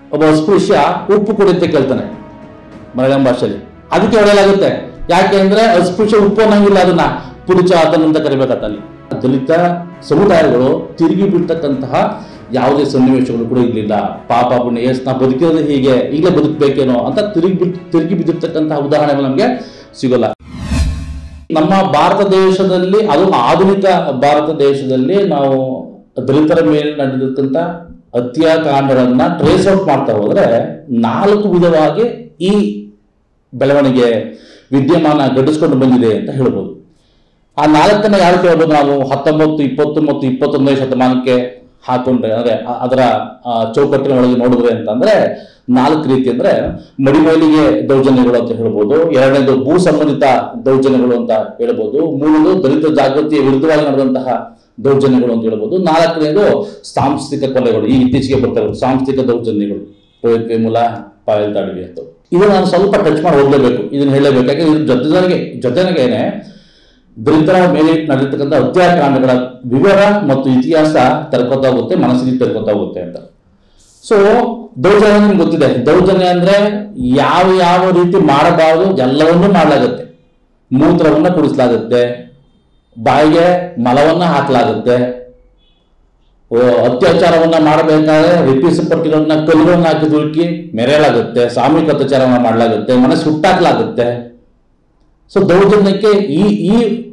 ಒಬ್ಬ ಅಸ್ಪೃಶ್ಯ ಉಪ್ಪು ಕೊಡಿ ಅಂತ ಕೇಳ್ತಾನೆ ಮಲಯಾಳಂ ಭಾಷೆಯಲ್ಲಿ. ಅದಕ್ಕೆ ಹೊಡೆಯಲಾಗುತ್ತೆ. ಯಾಕೆ ಅಂದ್ರೆ ಅಸ್ಪೃಶ್ಯ ಉಪ್ಪು ಅನ್ನಂಗಿಲ್ಲ, ಅದನ್ನ ಪುರುಚ ಆತನಂತ ಕರಿಬೇಕತ್ತ. ಅಲ್ಲಿ ದಲಿತ ಸಮುದಾಯಗಳು ತಿರುಗಿ ಬಿಡ್ತಕ್ಕಂತಹ ಯಾವುದೇ ಸನ್ನಿವೇಶಗಳು ಕೂಡ ಇರಲಿಲ್ಲ. ಪಾಪ ಪುಣ್ಯ ನಾ ಬದುಕಿರೋದು ಹೀಗೆ, ಈಗಲೇ ಬದುಕಬೇಕೇನೋ ಅಂತ ತಿರುಗಿ ಬಿದ್ದಿರ್ತಕ್ಕಂತಹ ಉದಾಹರಣೆಗಳು ನಮಗೆ ಸಿಗೋಲ್ಲ. ನಮ್ಮ ಭಾರತ ದೇಶದಲ್ಲಿ, ಅದು ಆಧುನಿಕ ಭಾರತ ದೇಶದಲ್ಲಿ, ನಾವು ದಲಿತರ ಮೇಲೆ ನಡೆದಿರ್ತಕ್ಕಂಥ ಹತ್ಯಾಕಾಂಡಗಳನ್ನ ಟ್ರೇಸ್ ಔಟ್ ಮಾಡ್ತಾ ಹೋದ್ರೆ 4 ವಿಧವಾಗಿ ಈ ಬೆಳವಣಿಗೆ ವಿದ್ಯಮಾನ ಘಟಿಸ್ಕೊಂಡು ಬಂದಿದೆ ಅಂತ ಹೇಳ್ಬೋದು. ಆ 4ನ್ನ ಯಾರು ಕೇಳ್ಬೋದು ನಾವು 19, 20 ಮತ್ತು 21ನೇ ಶತಮಾನಕ್ಕೆ ಹಾಕೊಂಡ್ರೆ, ಅಂದ್ರೆ ಅದರ ಚೌಕಟ್ಟಿನ ಒಳಗೆ ನೋಡಿದ್ರೆ ಅಂತಂದ್ರೆ 4 ರೀತಿ. ಅಂದ್ರೆ ಮಡಿಮೇಲಿಗೆ ದೌರ್ಜನ್ಯಗಳು ಅಂತ ಹೇಳ್ಬೋದು, 2ನೇದು ಭೂ ಸಂಬಂಧಿತ ದೌರ್ಜನ್ಯಗಳು ಅಂತ ಹೇಳ್ಬೋದು, 3ನೇದು ದಲಿತ ಜಾಗೃತಿಯ ವಿರುದ್ಧವಾಗಿ ನಡೆದಂತಹ ದೌರ್ಜನ್ಯಗಳು ಅಂತ ಹೇಳ್ಬೋದು, 4ನೇದು ಸಾಂಸ್ಥಿಕ ಕೊಲೆಗಳು, ಈ ಇತ್ತೀಚೆಗೆ ಬರ್ತಾರೆ ಸಾಂಸ್ಥಿಕ ದೌರ್ಜನ್ಯಗಳು, ರೋಹಿತ್ ವೇಮುಲ, ಪಾಯಲ್ ತಾಡ್ವಿ ಅಂತ. ಇದನ್ನ ನಾನು ಸ್ವಲ್ಪ ಟಚ್ ಮಾಡಿ ಹೋಗ್ಲೇಬೇಕು, ಇದನ್ನ ಹೇಳಲೇಬೇಕು. ಯಾಕಂದ್ರೆ ಇದ್ರ ಜೊತೆಗೇನೆ ದಲಿತರ ಮೇಲೆ ನಡೆದಿರ್ತಕ್ಕಂಥ ಹತ್ಯಾಕಾಂಡಗಳ ವಿವರ ಮತ್ತು ಇತಿಹಾಸ ತೆರ್ಕೋತಾ ಹೋಗುತ್ತೆ, ಮನಸ್ಸಿಗೆ ತೆರ್ಕೋತಾ ಹೋಗುತ್ತೆ ಅಂತ. ಸೊ ದೌರ್ಜನ್ಯ ನಿಮ್ಗೆ ಗೊತ್ತಿದೆ. ದೌರ್ಜನ್ಯ ಅಂದ್ರೆ ಯಾವ ರೀತಿ ಮಾಡಬಾರದು ಎಲ್ಲವನ್ನೂ ಮಾಡಲಾಗುತ್ತೆ. ಮೂತ್ರವನ್ನ ಕುಡಿಸಲಾಗುತ್ತೆ, ಬಾಯಿಗೆ ಮಲವನ್ನ ಹಾಕಲಾಗುತ್ತೆ, ಅತ್ಯಾಚಾರವನ್ನ ಮಾಡಬೇಕಾದ್ರೆ ರಿಪಿಸಪಟ್ಟಿಗಳನ್ನ ಕಲ್ಲುಗಳನ್ನ ಹಾಕಿ ದುಡುಕಿ ಮೆರೆಯಲಾಗುತ್ತೆ, ಸಾಮೂಹಿಕ ಅತ್ಯಾಚಾರವನ್ನ ಮಾಡಲಾಗುತ್ತೆ, ಮನಸ್ಸು ಹುಟ್ಟಾಕ್ಲಾಗುತ್ತೆ. ಸೊ ದೌರ್ಜನ್ಯಕ್ಕೆ ಈ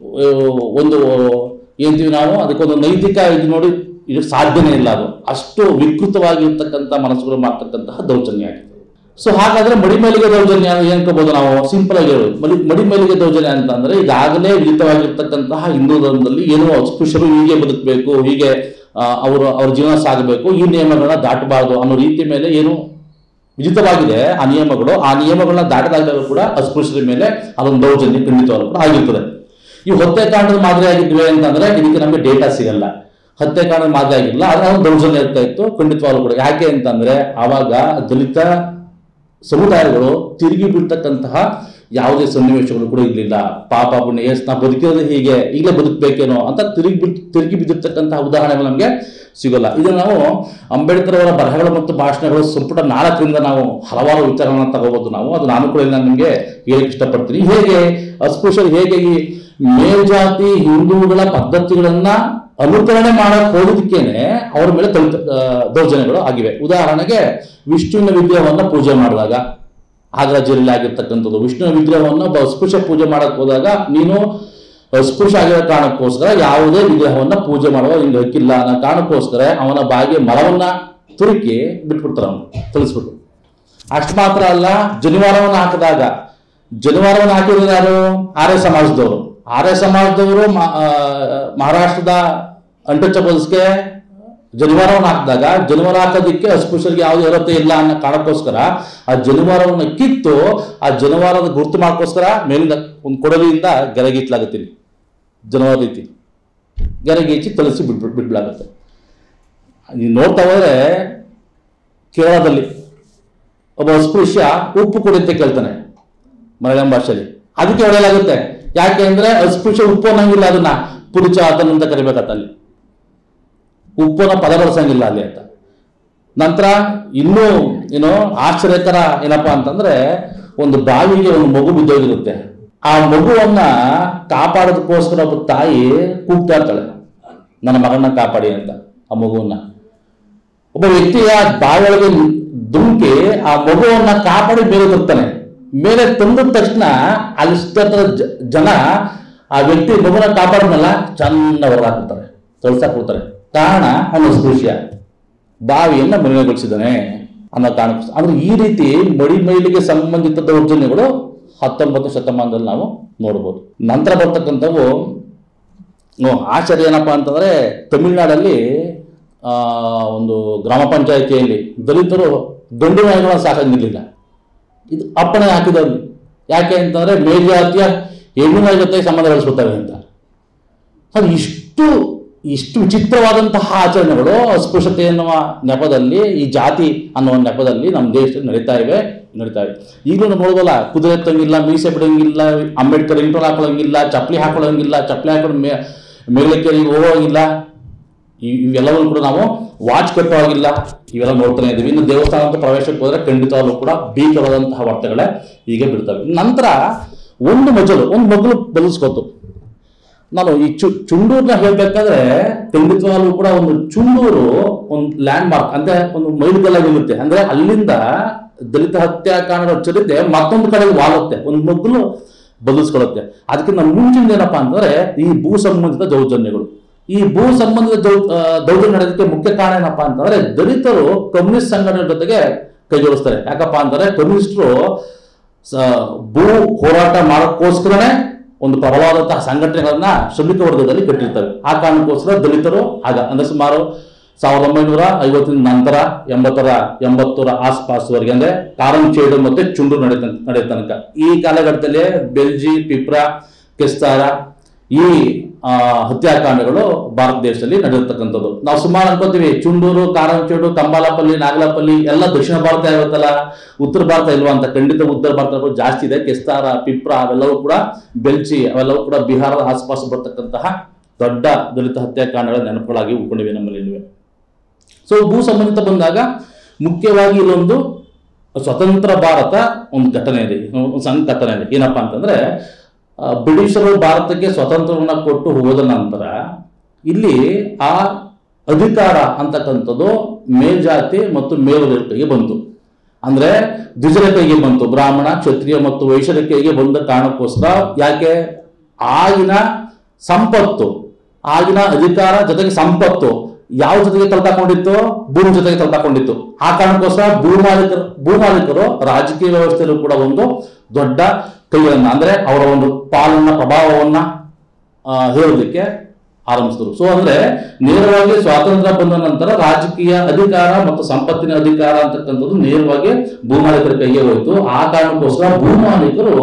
ಒಂದು ಏನಂತೀವಿ ನಾವು, ಅದಕ್ಕೊಂದು ನೈತಿಕ ಇದು ನೋಡಿ ಇದು ಸಾಧ್ಯನೇ ಇಲ್ಲ. ಅದು ಅಷ್ಟು ವಿಕೃತವಾಗಿರ್ತಕ್ಕಂಥ ಮನಸ್ಸುಗಳು ಮಾಡ್ತಕ್ಕಂತಹ ದೌರ್ಜನ್ಯ ಆಗಿದೆ. ಸೊ ಹಾಗಾದ್ರೆ ಮಡಿಮೇಲಿಗೆ ದೌರ್ಜನ್ಯ ಏನ್ಕೋಬಹುದು ನಾವು? ಸಿಂಪಲ್ ಆಗಿ ಹೇಳೋದು, ಮಡಿಮೇಲಿಗೆ ದೌರ್ಜನ್ಯ ಅಂತ ಅಂದ್ರೆ ಈಗಾಗಲೇ ವಿಧಿತವಾಗಿರ್ತಕ್ಕಂತಹ ಹಿಂದೂ ಧರ್ಮದಲ್ಲಿ ಏನೋ ಅಸ್ಪೃಶ್ಯರು ಹೀಗೆ ಬದುಕಬೇಕು, ಹೀಗೆ ಅವ್ರ ಜೀವನ ಸಾಗಬೇಕು, ಈ ನಿಯಮಗಳನ್ನ ದಾಟಬಾರದು ಅನ್ನೋ ರೀತಿ ಮೇಲೆ ಏನು ವಿಧಿತವಾಗಿದೆ ಆ ನಿಯಮಗಳನ್ನ ದಾಟದಾಗಲೂ ಕೂಡ ಅಸ್ಪೃಶ್ಯರ ಮೇಲೆ ಅದೊಂದು ದೌರ್ಜನ್ಯ ಖಂಡಿತವಾಗ್ಲೂ ಕೂಡ ಆಗಿರ್ತದೆ. ಈ ಹತ್ಯಾಕಾಂಡದ ಮಾದರಿ ಆಗಿದ್ವಿ ಅಂತಂದ್ರೆ ಇದಕ್ಕೆ ನಮಗೆ ಡೇಟಾ ಸಿಗಲ್ಲ. ಹತ್ಯಾಕಾಂಡದ ಮಾದರಿ ಆಗಿಲ್ಲ, ಆದ್ರೆ ಅದೊಂದು ದೌರ್ಜನ್ಯ ಇರ್ತಾ ಇತ್ತು ಖಂಡಿತವಾಗ್ಲೂ ಕೂಡ. ಯಾಕೆ ಅಂತಂದ್ರೆ ಆವಾಗ ದಲಿತ ಸಮುದಾಯಗಳು ತಿರುಗಿ ಬಿಡ್ತಕ್ಕಂತಹ ಯಾವುದೇ ಸನ್ನಿವೇಶಗಳು ಕೂಡ ಇರಲಿಲ್ಲ. ಪಾಪ ಪುಣ್ಯ ನಾ ಬದುಕಿರೋದು ಹೀಗೆ, ಈಗಲೇ ಬದುಕಬೇಕೇನೋ ಅಂತ ತಿರುಗಿ ಬಿದ್ದಿರ್ತಕ್ಕಂತಹ ಉದಾಹರಣೆಗಳು ನಮಗೆ ಸಿಗೋಲ್ಲ. ಇದನ್ನು ನಾವು ಅಂಬೇಡ್ಕರ್ ಅವರ ಬರಹಗಳು ಮತ್ತು ಭಾಷಣಗಳು ಸಂಪುಟ 4ರಿಂದ ನಾವು ಹಲವಾರು ವಿಚಾರಗಳನ್ನ ತಗೋಬಹುದು ನಾವು. ಅದು ನಾನು ಕೂಡ ನಿಮಗೆ ಹೇಳಕ್ಕೆ ಇಷ್ಟಪಡ್ತೀನಿ. ಹೇಗೆ ಅಸ್ಪೃಶ್ಯರು ಹೇಗೆ ಈ ಮೇಲ್ಜಾತಿ ಹಿಂದೂಗಳ ಪದ್ಧತಿಗಳನ್ನ ಅನುಕರಣೆ ಮಾಡಕ್ ಹೋಗೋದಕ್ಕೇನೆ ಅವರ ಮೇಲೆ ದೌರ್ಜನ್ಯಗಳು ಆಗಿವೆ. ಉದಾಹರಣೆಗೆ ವಿಷ್ಣುವಿನ ವಿಗ್ರಹವನ್ನ ಪೂಜೆ ಮಾಡಿದಾಗ, ಆಗ್ರಾ ಜಿಲ್ಲೆ ಆಗಿರ್ತಕ್ಕಂಥದ್ದು, ವಿಷ್ಣುವಿನ ವಿಗ್ರಹವನ್ನು ಒಬ್ಬ ಅಸ್ಪೃಶ್ಯ ಪೂಜೆ ಮಾಡಕ್ ಹೋದಾಗ ನೀನು ಅಸ್ಪೃಶ್ಯ ಆಗಿರೋ ಕಾರಣಕ್ಕೋಸ್ಕರ ಯಾವುದೇ ವಿಗ್ರಹವನ್ನ ಪೂಜೆ ಮಾಡುವ ನಿಮ್ಗೆ ಹಕ್ಕಿಲ್ಲ ಅನ್ನೋ ಕಾರಣಕ್ಕೋಸ್ಕರ ಅವನ ಬಾಯಿಗೆ ಮಲವನ್ನ ತುರುಕಿ ಬಿಟ್ಬಿಡ್ತಾರೆ, ಅವನು ತಿಳಿಸ್ಬಿಟ್ಟು. ಅಷ್ಟು ಮಾತ್ರ ಅಲ್ಲ, ಜನಿವಾರವನ್ನು ಹಾಕಿದಾಗ, ಜನಿವಾರವನ್ನು ಹಾಕಿದ್ರೆ ಯಾರು? ಆರ್ಯ ಸಮಾಜದವರು. ಆರ್ಯ ಸಮಾಜದವರು ಮಹಾರಾಷ್ಟ್ರದ ಅನ್ಟಚಬಲ್ಸ್ಗೆ ಜನಿವಾರವನ್ನು ಹಾಕಿದಾಗ, ಜನಿವಾರ ಹಾಕೋದಿಕ್ಕೆ ಅಸ್ಪೃಶ್ಯರಿಗೆ ಯಾವುದೇ ಅರ್ಹತೆ ಇಲ್ಲ ಅನ್ನೋ ಕಾರಣಕ್ಕೋಸ್ಕರ ಆ ಜನಿವಾರವನ್ನು ಕಿತ್ತು ಆ ಜನಿವಾರದ ಗುರುತು ಮಾಡೋಕ್ಕೋಸ್ಕರ ಮೇಲಿಂದ ಒಂದು ಕೊಡಲಿಯಿಂದ ಗೆರೆಗೀಚ್ಲಾಗುತ್ತೀನಿ, ಜನವಾರ ರೀತಿ ಗೆರೆಗೀಚಿ ತಳಿಸಿ ಬಿಡ್ಲಾಗುತ್ತೆ. ನೀವು ನೋಡ್ತಾ ಹೋದ್ರೆ ಕೇರಳದಲ್ಲಿ ಒಬ್ಬ ಅಸ್ಪೃಶ್ಯ ಉಪ್ಪು ಕೊಡಿ ಅಂತ ಕೇಳ್ತಾನೆ ಮಲಯಾಳಂ ಭಾಷೆಯಲ್ಲಿ. ಅದಕ್ಕೆ ಹೊಡೆಯಲಾಗುತ್ತೆ. ಯಾಕೆ ಅಂದ್ರೆ ಅಸ್ಪೃಶ್ಯ ಉಪ್ಪು ಅನ್ನಂಗಿಲ್ಲ, ಅದನ್ನ ಪುರುಚ ಆತನಂತ ಕರಿಬೇಕತ್ತ. ಅಲ್ಲಿ ಉಪ್ಪನ್ನ ಪದ ಬಳಸಂಗಿಲ್ಲ ಅಲ್ಲಿ ಅಂತ. ನಂತರ ಇನ್ನೂ ಏನೋ ಆಶ್ಚರ್ಯಕರ ಏನಪ್ಪಾ ಅಂತಂದ್ರೆ, ಒಂದು ಬಾವಿಗೆ ಒಂದು ಮಗು ಬಿದ್ದೋಗಿರುತ್ತೆ. ಆ ಮಗುವನ್ನ ಕಾಪಾಡೋದಕ್ಕೋಸ್ಕರ ಒಬ್ಬ ತಾಯಿ ಕೂಗ್ತಾ ಇರ್ತಾಳೆ, ನನ್ನ ಮಗನ್ನ ಕಾಪಾಡಿ ಅಂತ. ಆ ಮಗುವನ್ನ ಒಬ್ಬ ವ್ಯಕ್ತಿಯ ಬಾವಿಯೊಳಗೆ ಧುಮುಕಿ ಆ ಮಗುವನ್ನ ಕಾಪಾಡಿ ಮೇಲೆ ತರ್ತಾನೆ. ಮೇಲೆ ತಂದ ತಕ್ಷಣ ಅಲ್ಲಿ ಜನ ಆ ವ್ಯಕ್ತಿ ಮಗುನ ಕಾಪಾಡೋದನ್ನೆಲ್ಲ ಚೆನ್ನಾಗಿ ಹೊರಹಾಕ್ಬಿಡ್ತಾರೆ, ತೊಳ್ಸಾಕ್ಬಿಡ್ತಾರೆ. ಕಾರಣ ಅವನು ಅಸ್ಪೃಶ್ಯ, ಬಾವಿಯನ್ನ ಮಲಿನಗೊಳಿಸಿದ್ದಾನೆ ಅನ್ನೋ ಕಾರಣಕ್ಕೋಸ್ಕರ. ಅಂದ್ರೆ ಈ ರೀತಿ ಮಡಿಮೇಲಿಗೆ ಸಂಬಂಧಿತ ದೌರ್ಜನ್ಯಗಳು 19ನೇ ಶತಮಾನದಲ್ಲಿ ನಾವು ನೋಡ್ಬೋದು. ನಂತರ ಬರ್ತಕ್ಕಂಥವು ಆಶ್ಚರ್ಯ ಏನಪ್ಪಾ ಅಂತಂದ್ರೆ, ತಮಿಳುನಾಡಲ್ಲಿ ಒಂದು ಗ್ರಾಮ ಪಂಚಾಯಿತಿಯಲ್ಲಿ ದಲಿತರು ಗಂಡು ನಾಯಿಗಳನ್ನ ಸಾಕಂಗಿರ್ಲಿಲ್ಲ. ಇದು ಅಪ್ಪಣೆ ಹಾಕಿದವ್ರು. ಯಾಕೆ ಅಂತಂದ್ರೆ ಮೇಲ್ಜಾತಿಯ ಹೆಣ್ಣು ನಾಯಿ ಜೊತೆ ಸಂಬಂಧ ಬೆಳೆಸ್ಕೊಳ್ತವೆ ಅಂತ. ಅದು ಇಷ್ಟು ವಿಚಿತ್ರವಾದಂತಹ ಆಚರಣೆಗಳು ಅಸ್ಪೃಶ್ಯತೆ ಎನ್ನುವ ನೆಪದಲ್ಲಿ, ಈ ಜಾತಿ ಅನ್ನುವ ನೆಪದಲ್ಲಿ ನಮ್ಮ ದೇಶದಲ್ಲಿ ನಡೀತಾ ಇವೆ. ಈಗಲೂ ನೋಡ್ಬೋಲ್ಲ, ಕುದುರೆ ಎತ್ತಂಗಿಲ್ಲ, ಮೀಸೆ ಬಿಡಂಗಿಲ್ಲ, ಅಂಬೇಡ್ಕರ್ ಇಂಟೋಲ್ ಹಾಕೊಳ್ಳಂಗಿಲ್ಲ, ಚಪ್ಪಲಿ ಹಾಕೊಳ್ಳಂಗಿಲ್ಲ, ಚಪ್ಪಲಿ ಹಾಕೊಂಡು ಮೇಲಕ್ಕೆ ಹೋಗೋಂಗಿಲ್ಲ. ಇವೆಲ್ಲವೂ ಕೂಡ ನಾವು ವಾಚ್ ಕಟ್ಟೋ ಆಗಿಲ್ಲ, ಇವೆಲ್ಲ ನೋಡ್ತಾನೆ ಇದೀವಿ. ಇನ್ನು ದೇವಸ್ಥಾನದ ಪ್ರವೇಶಕ್ಕೆ ಹೋದ್ರೆ ಖಂಡಿತವಾಗ್ಲೂ ಕೂಡ ಭೀಕರವಾದಂತಹ ವಾರ್ತೆಗಳೇ ಹೀಗೆ ಬಿಡ್ತವೆ. ನಂತರ ಒಂದು ಮಗಳು ಬದಲಿಸ್ಕೋತು. ನಾನು ಈ ಚುಂಡೂರ್ನ ಹೇಳ್ಬೇಕಾದ್ರೆ ಖಂಡಿತವಾಗ್ಲೂ ಕೂಡ ಒಂದು ಚುಂಡೂರು ಒಂದು ಲ್ಯಾಂಡ್ ಮಾರ್ಕ್ ಅಂದ್ರೆ ಒಂದು ಮೈಲುಗಲ್ಲಾಗಿರುತ್ತೆ. ಅಂದ್ರೆ ಅಲ್ಲಿಂದ ದಲಿತ ಹತ್ಯಾಕಾಂಡದ ಚರಿತ್ರೆ ಮತ್ತೊಂದು ಕಡೆಗೆ ವಾಲುತ್ತೆ, ಒಂದು ಮಗ್ಗಲು ಬದಲಿಸ್ಕೊಳ್ಳುತ್ತೆ. ಅದಕ್ಕಿಂತ ಮುಂಚಿನ ಏನಪ್ಪಾ ಅಂತಂದ್ರೆ ಈ ಭೂ ಸಂಬಂಧಿತ ದೌರ್ಜನ್ಯಗಳು. ಈ ಭೂ ಸಂಬಂಧಿತ ದೌರ್ಜನ್ಯ ನಡೆಯೋದಕ್ಕೆ ಮುಖ್ಯ ಕಾರಣ ಏನಪ್ಪಾ ಅಂತಂದ್ರೆ ದಲಿತರು ಕಮ್ಯುನಿಸ್ಟ್ ಸಂಘಟನೆ ಜೊತೆಗೆ ಕೈ ಜೋಡಿಸ್ತಾರೆ. ಯಾಕಪ್ಪ ಅಂತಂದ್ರೆ ಕಮ್ಯುನಿಸ್ಟರು ಭೂ ಹೋರಾಟ ಮಾಡೋಕ್ಕೋಸ್ಕರನೇ ಒಂದು ಪ್ರಬಲವಾದಂತಹ ಸಂಘಟನೆಗಳನ್ನ ಶ್ರಮಿಕ ವರ್ಗದಲ್ಲಿ ಕಟ್ಟಿರ್ತಾರೆ. ಆ ಕಾರಣಕ್ಕೋಸ್ಕರ ದಲಿತರು ಆಗ ಅಂದ್ರೆ ಸುಮಾರು 1950 ನಂತರ 80ರ ಆಸ್ಪಾಸ್ವರೆಗೆ ಅಂದ್ರೆ ಕಾರಂಚೇಡು ಮತ್ತೆ ಚುಂಡು ನಡೆಯ ತನಕ ಈ ಕಾಲಘಟ್ಟದಲ್ಲಿ ಬೆಲ್ಜಿ, ಪಿಪ್ರಾ, ಕೆಸ್ತಾರ ಈ ಹತ್ಯಾಕಾಂಡಗಳು ಭಾರತ ದೇಶದಲ್ಲಿ ನಡೆದಿರ್ತಕ್ಕಂಥದ್ದು. ನಾವು ಸುಮಾರು ಅನ್ಕೋತೀವಿ ಚುಂಡೂರು, ಕಾರಂಚೇಡು, ಕಂಬಾಲಪಲ್ಲಿ, ನಾಗಲಪಲ್ಲಿ ಎಲ್ಲ ದಕ್ಷಿಣ ಭಾರತ ಇರುತ್ತಲ್ಲ, ಉತ್ತರ ಭಾರತ ಇಲ್ವಾ ಅಂತ. ಖಂಡಿತ ಉತ್ತರ ಭಾರತ ಜಾಸ್ತಿ ಇದೆ. ಕೆಸ್ತಾರ, ಪಿಪ್ರಾ ಅವೆಲ್ಲವೂ ಕೂಡ, ಬೆಲ್ಚಿ ಅವೆಲ್ಲವೂ ಕೂಡ ಬಿಹಾರದ ಆಸ್ಪಾಸ್ ಬರ್ತಕ್ಕಂತಹ ದೊಡ್ಡ ದಲಿತ ಹತ್ಯಾಕಾಂಡಗಳ ನೆನಪುಗಳಾಗಿ ಉಳ್ಕೊಂಡಿವೆ ನಮ್ಮಲ್ಲಿ. ಸೊ ಭೂ ಸಂಬಂಧಿತ ಬಂದಾಗ ಮುಖ್ಯವಾಗಿ ಇಲ್ಲೊಂದು ಸ್ವತಂತ್ರ ಭಾರತ ಒಂದು ಘಟನೆ ಇದೆ, ಒಂದು ಸಣ್ಣ ಘಟನೆ ಇದೆ. ಏನಪ್ಪಾ ಅಂತಂದ್ರೆ ಬ್ರಿಟಿಷರು ಭಾರತಕ್ಕೆ ಸ್ವಾತಂತ್ರ್ಯವನ್ನ ಕೊಟ್ಟು ಹೋದ ನಂತರ ಇಲ್ಲಿ ಆ ಅಧಿಕಾರ ಅಂತಕ್ಕಂಥದ್ದು ಮೇಲ್ಜಾತಿ ಮತ್ತು ಮೇಲುವರ್ಗದ ಕೈಗೆ ಬಂತು. ಅಂದ್ರೆ ದ್ವಿಜರ ಕೈಗೆ ಬಂತು. ಬ್ರಾಹ್ಮಣ, ಕ್ಷತ್ರಿಯ ಮತ್ತು ವೈಶ್ಯರ ಕೈಗೆ ಬಂದ ಕಾರಣಕ್ಕೋಸ್ಕರ ಯಾಕೆ ಆಗಿನ ಸಂಪತ್ತು, ಆಗಿನ ಅಧಿಕಾರ ಜೊತೆಗೆ ಸಂಪತ್ತು ಯಾವ ಜೊತೆಗೆ ತಳ್ಕೊಂಡಿತ್ತು? ಭೂಮಿ ಜೊತೆಗೆ ತಳ್ಕೊಂಡಿತ್ತು. ಆ ಕಾರಣಕ್ಕೋಸ್ಕರ ಭೂಮಾಲೀಕರು ರಾಜಕೀಯ ವ್ಯವಸ್ಥೆಯಲ್ಲೂ ಕೂಡ ಒಂದು ದೊಡ್ಡ ಕೈಗಳನ್ನ ಅಂದ್ರೆ ಅವರ ಒಂದು ಪಾಲನ ಪ್ರಭಾವವನ್ನ ಹೇಳೋದಕ್ಕೆ ಆರಂಭಿಸಿದ್ರು. ಸೊ ಅಂದ್ರೆ ನೇರವಾಗಿ ಸ್ವಾತಂತ್ರ್ಯ ಬಂದ ನಂತರ ರಾಜಕೀಯ ಅಧಿಕಾರ ಮತ್ತು ಸಂಪತ್ತಿನ ಅಧಿಕಾರ ಅಂತಕ್ಕಂಥದ್ದು ನೇರವಾಗಿ ಭೂಮಾಲೀಕರ ಕೈಗೆ ಹೋಯಿತು. ಆ ಕಾರಣಕ್ಕೋಸ್ಕರ ಭೂಮಾಲೀಕರು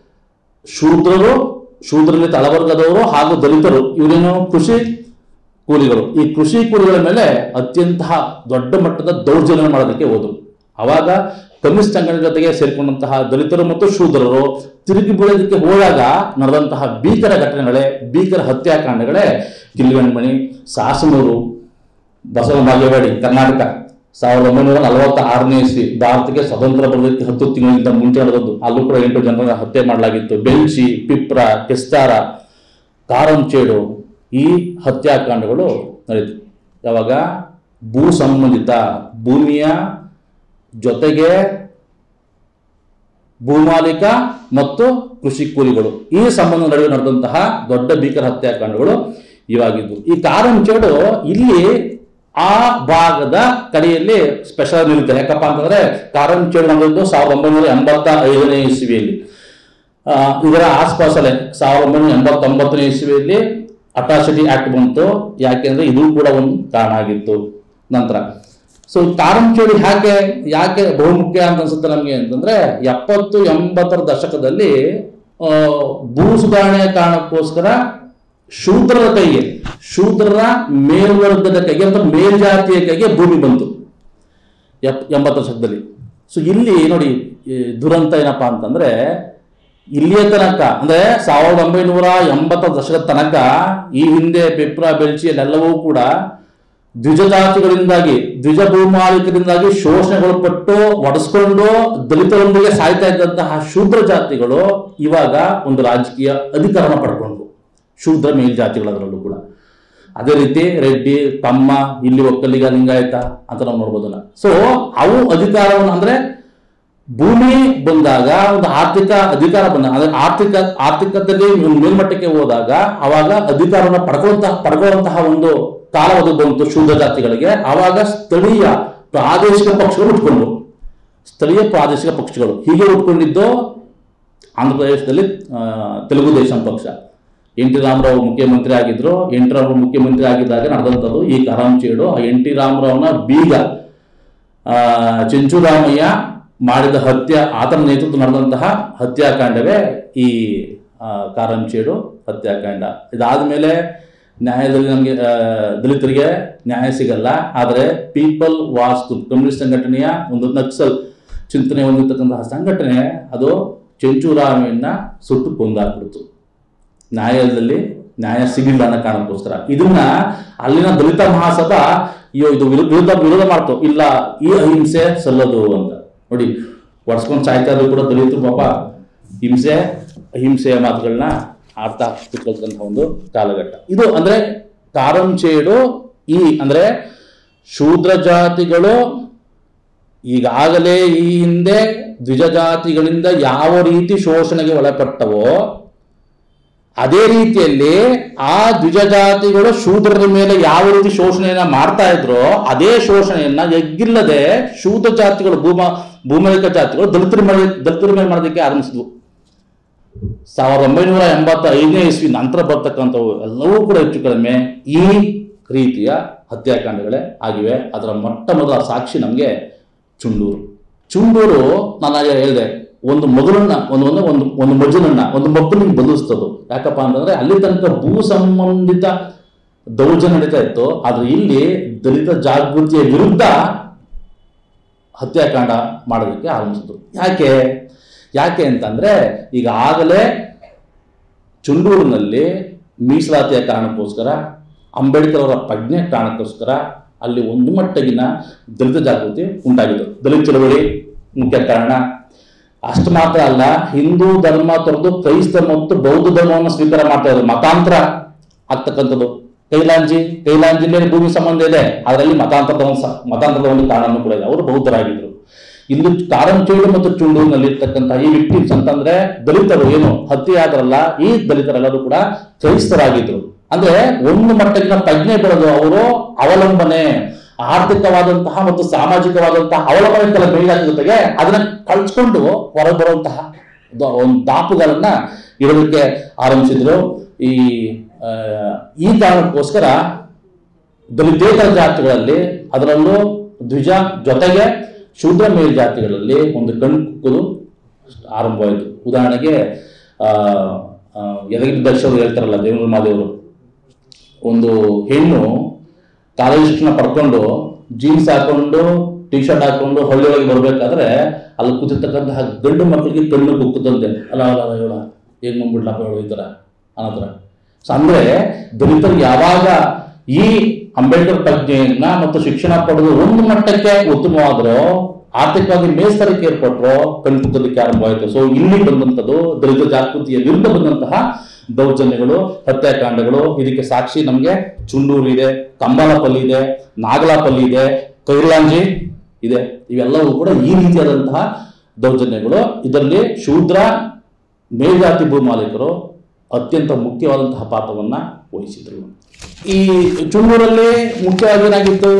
ಶೂದ್ರಲ್ಲಿ ತಳವರ್ಗದವರು ಹಾಗೂ ದಲಿತರು ಇವರೇನು ಕೃಷಿ ಕೂಲಿಗಳು, ಈ ಕೃಷಿ ಕೂಲಿಗಳ ಮೇಲೆ ಅತ್ಯಂತ ದೊಡ್ಡ ಮಟ್ಟದ ದೌರ್ಜನ್ಯ ಮಾಡೋದಕ್ಕೆ ಹೋದರು. ಅವಾಗ ಕಮ್ಯುನಿಸ್ಟ್ ಸಂಘಟನೆ ಜೊತೆಗೆ ಸೇರಿಕೊಂಡಂತಹ ದಲಿತರು ಮತ್ತು ಶೂದ್ರರು ತಿರುಗಿ ಬೀಳೋದಕ್ಕೆ ಹೋದಾಗ ನಡೆದಂತಹ ಭೀಕರ ಘಟನೆಗಳೇ, ಭೀಕರ ಹತ್ಯಾಕಾಂಡಗಳೇ ಕಿಲ್ಗಣ್ಮಣಿ, ಸಾಸನೂರು, ಬಸವ ಬಾಗೇವಾಡಿ, ಕರ್ನಾಟಕ 1946ನೇ ಇಸ್ವಿ ಭಾರತಕ್ಕೆ ಸ್ವತಂತ್ರ ಬರೋದಕ್ಕೆ 10 ತಿಂಗಳಿಂದ ಮುಂಚೆ ನಡೆದದ್ದು. ಅಲ್ಲೂ ಕೂಡ 8 ಜನರ ಹತ್ಯೆ ಮಾಡಲಾಗಿತ್ತು. ಬೆಲ್ಚಿ, ಪಿಪ್ರಾ, ಕೆಸ್ತಾರ, ಕಾರಂಚೇಡು ಈ ಹತ್ಯಾಕಾಂಡಗಳು ನಡೆಯಿತು. ಯಾವಾಗ ಭೂ ಸಂಬಂಧಿತ ಭೂಮಿಯ ಜೊತೆಗೆ ಭೂಮಾಲೀಕ ಮತ್ತು ಕೃಷಿ ಕೂಲಿಗಳು ಈ ಸಂಬಂಧ ನಡುವೆ ನಡೆದಂತಹ ದೊಡ್ಡ ಭೀಕರ ಹತ್ಯಾಕಾಂಡಗಳು ಇವಾಗಿದ್ದು. ಈ ಕಾರಂಚೇಡು ಇಲ್ಲಿ ಆ ಭಾಗದ ಕಡೆಯಲ್ಲಿ ಸ್ಪೆಷಲ್ ನಿಲ್ಲುತ್ತೆ. ಯಾಕಪ್ಪ ಅಂತಂದ್ರೆ ಕಾರಂಚೇಡು ನಡೆದದ್ದು 1985ನೇ ಇಸ್ವಿಯಲ್ಲಿ. ಇದರ ಆಸ್ಪಾಸಲ್ಲೇ 1989ನೇ ಇಸ್ವಿಯಲ್ಲಿ ಅಟ್ರಾಸಿಟಿ ಆಕ್ಟ್ ಬಂತು. ಯಾಕೆಂದ್ರೆ ಇದು ಕೂಡ ಒಂದು ಕಾರಣ ಆಗಿತ್ತು. ನಂತರ ಸೊ ಕಾರಂಚೇಡು ಯಾಕೆ ಬಹುಮುಖ್ಯ ಅಂತ ಅನ್ಸುತ್ತೆ ನಮಗೆ ಅಂತಂದ್ರೆ 70-80ರ ದಶಕದಲ್ಲಿ ಭೂ ಸುಧಾರಣೆಯ ಕಾರಣಕ್ಕೋಸ್ಕರ ಶೂದ್ರರ ಮೇಲ್ವರ್ಗದ ಕೈಗೆ ಅಥವಾ ಮೇಲ್ಜಾತಿಯ ಕೈಗೆ ಭೂಮಿ ಬಂತು 80ರ ದಶಕದಲ್ಲಿ. ಸೊ ಇಲ್ಲಿ ನೋಡಿ ದುರಂತ ಏನಪ್ಪಾ ಅಂತಂದ್ರೆ ಇಲ್ಲಿಯ ತನಕ ಅಂದ್ರೆ 1980ರ ದಶಕದ ತನಕ ಈ ಹಿಂದೆ ಪಿಪ್ರಾ, ಬೆಲ್ಚಿಯಲ್ಲೆಲ್ಲವೂ ಕೂಡ ದ್ವಿಜ ಭೂಮಾಲೀಕರಿಂದಾಗಿ ಶೋಷಣೆಗೊಳಪಟ್ಟು ಒಡೆಸ್ಕೊಂಡು ದಲಿತರೊಂದಿಗೆ ಸಾಯ್ತಾ ಇದ್ದಂತಹ ಶೂದ್ರ ಜಾತಿಗಳು ಇವಾಗ ಒಂದು ರಾಜಕೀಯ ಅಧಿಕಾರನ ಪಡ್ಕೊಂಡು ಶೂದ್ರ ಮೇಲ್ಜಾತಿಗಳದರಲ್ಲೂ ಕೂಡ. ಅದೇ ರೀತಿ ರೆಡ್ಡಿ, ತಮ್ಮ, ಇಲ್ಲಿ ಒಕ್ಕಲಿಗ, ಲಿಂಗಾಯತ ಅಂತ ನಾವು ನೋಡ್ಬೋದಲ್ಲ. ಸೊ ಅವು ಅಧಿಕಾರವನ್ನು ಅಂದ್ರೆ ಭೂಮಿ ಬಂದಾಗ ಒಂದು ಆರ್ಥಿಕ ಅಧಿಕಾರ ಬಂದಾಗ ಅಂದ್ರೆ ಆರ್ಥಿಕದಲ್ಲಿ ಮೇಲ್ಮಟ್ಟಕ್ಕೆ ಹೋದಾಗ ಅವಾಗ ಅಧಿಕಾರವನ್ನು ಪಡ್ಕೊಳ್ಳುವಂತಹ ಒಂದು ಕಾಲ ಅದು ಬಂತು ಶೂದ್ರ ಜಾತಿಗಳಿಗೆ. ಆವಾಗ ಸ್ಥಳೀಯ ಪ್ರಾದೇಶಿಕ ಪಕ್ಷಗಳು ಹೀಗೆ ಉಟ್ಕೊಂಡಿದ್ದು ಆಂಧ್ರ ಪ್ರದೇಶದಲ್ಲಿ ತೆಲುಗು ದೇಶಂ ಪಕ್ಷ. ಎನ್ ಟಿ ರಾಮರಾವ್ ಮುಖ್ಯಮಂತ್ರಿ ಆಗಿದ್ರು. ಎನ್ ಟಿ ರಾಮರಾವ್ ಮುಖ್ಯಮಂತ್ರಿ ಆಗಿದ್ದಾಗ ನಡೆದಂಥದ್ದು ಈ ಕಾರಂಚೇಡು. ಆ ಎನ್ ಟಿ ರಾಮರಾವ್ನ ಬೀಗ ಚೆಂಚುರಾಮಯ್ಯ ಮಾಡಿದ ಆತನ ನೇತೃತ್ವ ನಡೆದಂತಹ ಹತ್ಯಾಕಾಂಡವೇ ಈ ಕಾರಂಚೇಡು ಹತ್ಯಾಕಾಂಡ. ಇದಾದ್ಮೇಲೆ ನ್ಯಾಯದಲ್ಲಿ ನಮಗೆ ದಲಿತರಿಗೆ ನ್ಯಾಯ ಸಿಗಲ್ಲ. ಆದರೆ ಪೀಪಲ್ ವಾಸ್ ಕಮ್ಯುನಿಸ್ಟ್ ಸಂಘಟನೆಯ ಒಂದು ನಕ್ಸಲ್ ಚಿಂತನೆ ಹೊಂದಿರತಕ್ಕಂತಹ ಸಂಘಟನೆ ಅದು ಚೆಂಚುರಾಮಯ್ಯನ ಸುಟ್ಟು ಕೊಂದಾಕ್ಬಿಡ್ತು. ನ್ಯಾಯ ಸಿಗಿಲ್ಲ ಅನ್ನೋ ಕಾರಣಕ್ಕೋಸ್ಕರ ಇದನ್ನ ಅಲ್ಲಿನ ದಲಿತ ಮಹಾಸಭಾ ಅಯ್ಯೋ ಇದು ವಿರೋಧ ಮಾಡ್ತು, ಇಲ್ಲ ಈ ಅಹಿಂಸೆ ಸಲ್ಲದು ಅಂತ. ನೋಡಿ, ಒಡ್ಸ್ಕೊಂಡು ಸಾಯ್ತಾ ಇದ್ರು ಕೂಡ ದಲಿತರು ಪಾಪ ಅಹಿಂಸೆಯ ಮಾತುಗಳನ್ನ ಆಡ್ತಾ ಕೂತ್ಕೊಳ್ತಕ್ಕಂಥ ಒಂದು ಕಾಲಘಟ್ಟ ಇದು. ಅಂದ್ರೆ ಕಾರಂಚೇಡು ಅಂದ್ರೆ ಶೂದ್ರ ಜಾತಿಗಳು ಈಗಾಗಲೇ ಈ ಹಿಂದೆ ದ್ವಿಜ ಜಾತಿಗಳಿಂದ ಯಾವ ರೀತಿ ಶೋಷಣೆಗೆ ಒಳಪಟ್ಟವೋ ಅದೇ ರೀತಿಯಲ್ಲಿ ಆ ದ್ವಿಜ ಜಾತಿಗಳು ಶೂದ್ರರ ಮೇಲೆ ಯಾವ ರೀತಿ ಶೋಷಣೆಯನ್ನ ಮಾಡ್ತಾ ಇದ್ರೋ ಅದೇ ಶೋಷಣೆಯನ್ನ ಎಗ್ಗಿಲ್ಲದೆ ಶೂದ್ರ ಜಾತಿಗಳು ಭೂಮಿಕ ಜಾತಿಗಳು ದಲಿತರ ಮೇಲೆ ಮಾಡೋದಕ್ಕೆ ಆರಂಭಿಸಿದ್ವು. 1985ನೇ ಇಸ್ವಿ ನಂತರ ಬರ್ತಕ್ಕಂಥವು ಎಲ್ಲವೂ ಕೂಡ ಹೆಚ್ಚು ಕಡಿಮೆ ಈ ರೀತಿಯ ಹತ್ಯಾಕಾಂಡಗಳೇ ಆಗಿವೆ. ಅದರ ಮೊಟ್ಟ ಮೊದಲ ಸಾಕ್ಷಿ ನಮಗೆ ಚುಂಡೂರು ನಾನು ಹೇಳಿದೆ, ಒಂದು ಮಗುನನ್ನ ಒಂದು ಮಜ್ಜನನ್ನ ಒಂದು ಮಕ್ಕಳಿಗೆ ಬದಲಿಸ್ತದು. ಯಾಕಪ್ಪ ಅಂತಂದ್ರೆ ಅಲ್ಲಿ ತನಕ ಭೂ ಸಂಬಂಧಿತ ದೌರ್ಜನ್ಯ ನಡೀತಾ ಇತ್ತು, ಆದ್ರೆ ಇಲ್ಲಿ ದಲಿತ ಜಾಗೃತಿಯ ವಿರುದ್ಧ ಹತ್ಯಾಕಾಂಡ ಮಾಡೋದಕ್ಕೆ ಆರಂಭಿಸಿದ್ರು. ಯಾಕೆ ಅಂತಂದ್ರೆ ಈಗಾಗಲೇ ಚುಂಡೂರಿನಲ್ಲಿ ಮೀಸಲಾತಿಯ ಕಾರಣಕ್ಕೋಸ್ಕರ, ಅಂಬೇಡ್ಕರ್ ಅವರ ಪ್ರಜ್ಞೆ ಕಾರಣಕ್ಕೋಸ್ಕರ ಅಲ್ಲಿ ಒಂದು ಮಟ್ಟಿಗಿನ ದಲಿತ ಜಾಗೃತಿ ಉಂಟಾಗಿತ್ತು. ದಲಿತ ಚಳವಳಿ ಮುಖ್ಯ ಕಾರಣ. ಅಷ್ಟು ಮಾತ್ರ ಅಲ್ಲ, ಹಿಂದೂ ಧರ್ಮ ತೊರೆದು ಕ್ರೈಸ್ತ ಮತ್ತು ಬೌದ್ಧ ಧರ್ಮವನ್ನು ಸ್ವೀಕಾರ ಮಾಡ್ತಾ ಇದ್ರು, ಮತಾಂತರ ಆಗ್ತಕ್ಕಂಥದ್ದು. ಕೈಲಾಂಜಿ ಮೇಲೆ ಭೂಮಿ ಸಂಬಂಧ ಇದೆ, ಅದರಲ್ಲಿ ಮತಾಂತರದ ಒಂದು ಕಾರಣನೂ ಕೂಡ ಇದೆ. ಅವರು ಬೌದ್ಧರಾಗಿದ್ರು. ಇಲ್ಲಿ ಕಾರಂಚೇಡು ಮತ್ತು ಚುಂಡೂರಿನಲ್ಲಿ ಇರ್ತಕ್ಕಂಥ ಈ ವಿಕ್ಟಿಮ್ಸ್ ಅಂತಂದ್ರೆ ದಲಿತರು ಏನು ಹತ್ಯೆ ಆದ್ರಲ್ಲ, ಈ ದಲಿತರೆಲ್ಲರೂ ಕೂಡ ಕ್ರೈಸ್ತರಾಗಿದ್ರು. ಅಂದ್ರೆ ಒಂದು ಮಟ್ಟಗಿನ ಪ್ರಜ್ಞೆ ಬೆಳೆದು ಅವರು ಅವಲಂಬನೆ, ಆರ್ಥಿಕವಾದಂತಹ ಮತ್ತು ಸಾಮಾಜಿಕವಾದಂತಹ ಅವಲಂಬನೆ ಮೇಲಾದ ಜೊತೆಗೆ ಅದನ್ನ ಕಳ್ಸ್ಕೊಂಡು ಹೊರಗೆ ಬರುವಂತಹ ಒಂದು ದಾಪುಗಳನ್ನ ಇಡೋದಕ್ಕೆ ಆರಂಭಿಸಿದ್ರು. ಈ ಕಾರಣಕ್ಕೋಸ್ಕರ ದಲಿತೇತರ ಜಾತಿಗಳಲ್ಲಿ, ಅದರಲ್ಲೂ ದ್ವಿಜ ಜೊತೆಗೆ ಶೂದ್ರ ಮೇಲ್ಜಾತಿಗಳಲ್ಲಿ ಒಂದು ಕಣ್ಣು ಕುಕ್ಕುದು ಆರಂಭವಾಯಿತು. ಉದಾಹರಣೆಗೆ ಯದಗಿರಿ ದರ್ಶವರು ಹೇಳ್ತಾರಲ್ಲ, ದೇವೇಂದ್ರ ಮಹಾದೇವರು, ಒಂದು ಹೆಣ್ಣು ಕಾಲೇಜ್ ಶಿಕ್ಷಣ ಪಡ್ಕೊಂಡು ಜೀನ್ಸ್ ಹಾಕೊಂಡು ಟಿ ಶರ್ಟ್ ಹಾಕೊಂಡು ಹಳ್ಳಿಯೊಳಗೆ ಬರ್ಬೇಕಾದ್ರೆ ಅಲ್ಲಿ ಕೂತಿರ್ತಕ್ಕಂತಹ ಗಂಡು ಮಕ್ಕಳಿಗೆ ಕಣ್ಣು ಕುಕ್ಕುತ್ತಂತೆ. ಅಲ್ಲ ಹೇಳ ಹೇಗ್ ಬಂದ್ಬಿಡ್ಲಪ್ಪ ಹೇಳು ಈ ಥರ ಅನ್ನೋದ್ರ. ಅಂದ್ರೆ ದಲಿತರು ಯಾವಾಗ ಈ ಅಂಬೇಡ್ಕರ್ ಪ್ರಜ್ಞೆಯನ್ನ ಮತ್ತು ಶಿಕ್ಷಣ ಪಡೆದು ಒಂದು ಮಟ್ಟಕ್ಕೆ ಉತ್ತಮವಾದ್ರು, ಆರ್ಥಿಕವಾಗಿ ಮೇಸ್ತರಕ್ಕೆ ಏರ್ಪಟ್ಟರು, ಕಣ್ಣು ಕುಕ್ಕಲಿಕ್ಕೆ ಆರಂಭವಾಯಿತು. ಸೊ ಇಲ್ಲಿ ಬಂದಂಥದ್ದು ದಲಿತ ಜಾಗೃತಿಯ ವಿರುದ್ಧ ಬಂದಂತಹ ದೌರ್ಜನ್ಯಗಳು, ಹತ್ಯಾಕಾಂಡಗಳು. ಇದಕ್ಕೆ ಸಾಕ್ಷಿ ನಮಗೆ ಚುಂಡೂರು ಇದೆ, ಕಂಬಾಲಪಲ್ಲಿ ಇದೆ, ನಾಗಲಾಪಲ್ಲಿ ಇದೆ, ಕೈಲಾಂಜಿ ಇದೆ. ಇವೆಲ್ಲವೂ ಕೂಡ ಈ ರೀತಿಯಾದಂತಹ ದೌರ್ಜನ್ಯಗಳು. ಇದರಲ್ಲಿ ಶೂದ್ರ ಮೇಲ್ಜಾತಿ ಭೂಮಾಲೀಕರು ಅತ್ಯಂತ ಮುಖ್ಯವಾದಂತಹ ಪಾತ್ರವನ್ನ ವಹಿಸಿದ್ರು. ಈ ಚುಂಡೂರಲ್ಲಿ ಮುಖ್ಯವಾಗಿ ಏನಾಗಿತ್ತು,